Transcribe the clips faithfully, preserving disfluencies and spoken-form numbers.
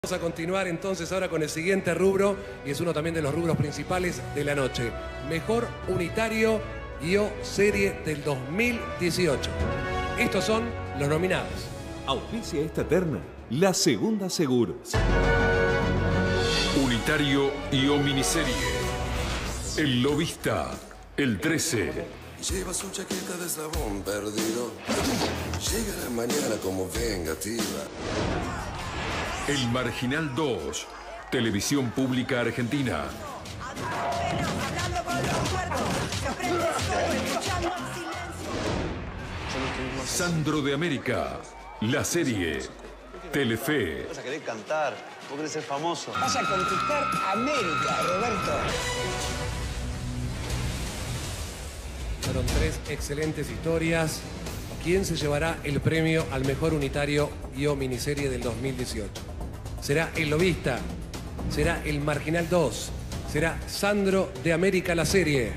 Vamos a continuar entonces ahora con el siguiente rubro, y es uno también de los rubros principales de la noche. Mejor unitario y o serie del dos mil dieciocho. Estos son los nominados. Auspicia esta terna La Segunda Seguros. Unitario y o miniserie. El Lobista, el trece. Lleva su chaqueta de eslabón perdido. Llega la mañana como vengativa. El Marginal dos, Televisión Pública Argentina. Sandro de América, la serie. Telefe. Vas a querer cantar, vos querés ser famoso. Vas a conquistar América, Roberto. Fueron tres excelentes historias. ¿Quién se llevará el premio al mejor unitario y o miniserie del dos mil dieciocho? ¿Será El Lobista? ¿Será El Marginal dos? ¿Será Sandro de América, la serie?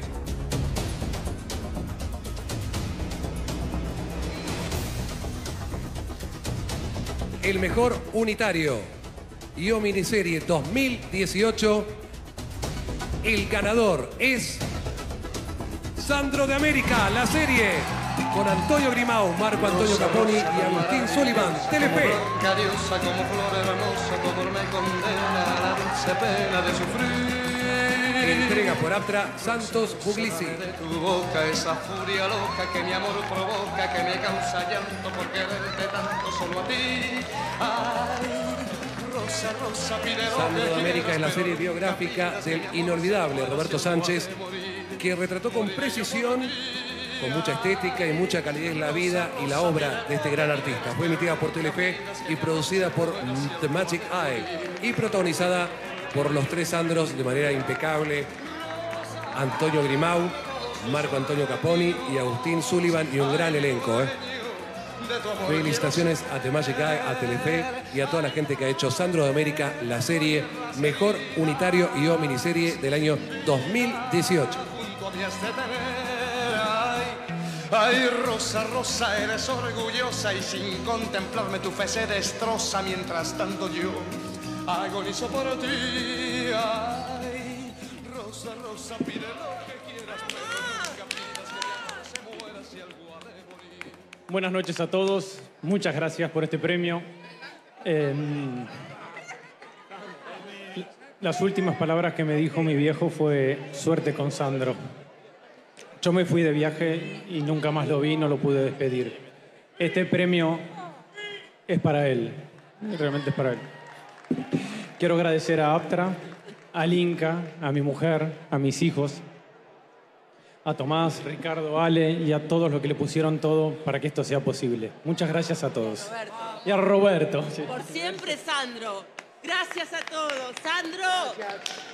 El mejor unitario y o miniserie dos mil dieciocho, el ganador es Sandro de América, la serie, con Antonio Grimau, Marco Antonio Caponi y Agustín Sullivan, Telefe. Cariosa como flor hermosa, tu amor me condena a la dulce pena de sufrir. Entrega por Aptra Santos Puglisi. De tu boca esa furia loca que mi amor provoca, que me causa llanto por quererte tanto solo a ti. Ay, rosa, rosa, pide lo Sandro que de América es la quieras, serie pero biográfica del inolvidable Roberto Sánchez, que retrató con precisión, con mucha estética y mucha calidez la vida y la obra de este gran artista. Fue emitida por Telefe y producida por The Magic Eye y protagonizada por los tres Sandros de manera impecable: Antonio Grimau, Marco Antonio Caponi y Agustín Sullivan, y un gran elenco. ¿eh? Felicitaciones a The Magic Eye, a Telefe y a toda la gente que ha hecho Sandro de América, la serie mejor unitario y o miniserie del año dos mil dieciocho. Ay, rosa, rosa, eres orgullosa y sin contemplarme tu fe se destroza. Mientras tanto yo agonizo por ti. Ay, rosa, rosa, pide lo que quieras, pero nunca pidas que mi amor se muera si algo ha de morir. Buenas noches a todos. Muchas gracias por este premio. Eh, las últimas palabras que me dijo mi viejo fue suerte con Sandro. Yo me fui de viaje y nunca más lo vi, no lo pude despedir. Este premio es para él, realmente es para él. Quiero agradecer a Aptra, al Inca, a mi mujer, a mis hijos, a Tomás, Ricardo, Ale y a todos los que le pusieron todo para que esto sea posible. Muchas gracias a todos. Roberto. Y a Roberto. Sí. Por siempre, Sandro. Gracias a todos. Sandro. Gracias.